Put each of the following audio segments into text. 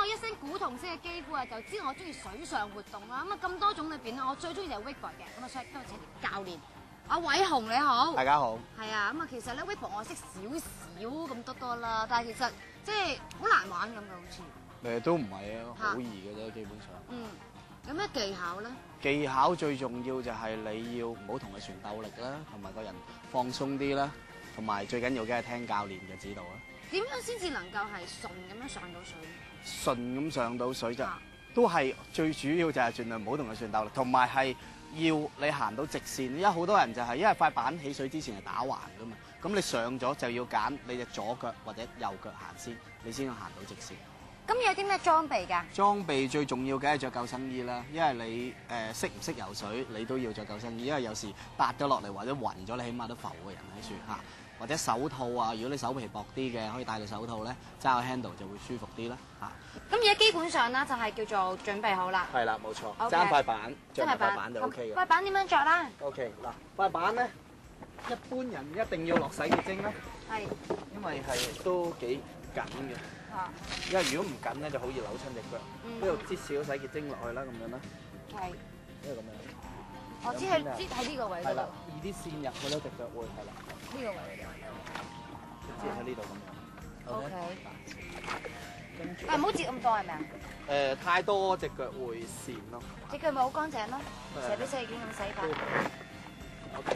我一身古銅色嘅肌膚啊，就知我中意水上活動啦。咁啊咁多種裏邊咧，我最中意就係 wakeboard 嘅。咁啊，所以今日請嚟教練阿偉雄你好。 大家好。 係啊，咁啊其實咧 wakeboard 我識少少咁多啦，但係其實即係好難玩咁嘅好似。 都唔係啊，好易嘅啫，基本上。 有咩技巧咧？ 技巧最重要就係你要唔好同個船鬥力啦，同埋個人放鬆啲啦，同埋最緊要嘅係聽教練嘅指導啦。點樣先至能夠係順咁樣上到水？ 順咁上到水就都係最主要就係盡量唔好同個船鬥力，同埋係要你行到直線。因為好多人就係因為塊板起水之前係打橫噶嘛，咁你上咗就要揀你隻左腳或者右腳行先，你先行到直線。 咁有啲咩裝備㗎？裝備最重要嘅係着救生衣啦，因為你識唔識游水，你都要着救生衣，因為有時跌咗落嚟或者暈咗，你起碼都浮個人喺船嚇。或者手套啊，如果你手皮薄啲嘅，可以戴對手套咧，揸個 handle 就會舒服啲啦嚇。 咁而家基本上咧就係叫做準備好啦。 係啦，冇錯。揸塊板，著塊板就 OK 嘅。 塊板點樣着啦 ？OK 嗱，塊板咧，一般人一定要落洗潔精啦。係。因為係都幾緊嘅。因為如果唔緊咧，就好易扭親隻腳。呢度擠少洗潔精落去啦，咁樣啦。係。因為咁樣。我知係擠喺呢個位度。係啦，易啲線入去咧，隻腳會係啦。呢個位嚟嘅。擠喺呢度咁樣。OK。跟住。但係唔好擠咁多係咪啊？太多隻腳會跣咯。隻腳咪好乾淨咯，成日俾洗潔精咁洗法。OK。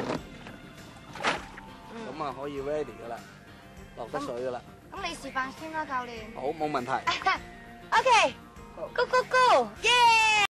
咁啊，可以 ready 噶啦，落得水噶啦。咁你示範先啦，教練。好，冇問題。OK，Go Go Go，耶！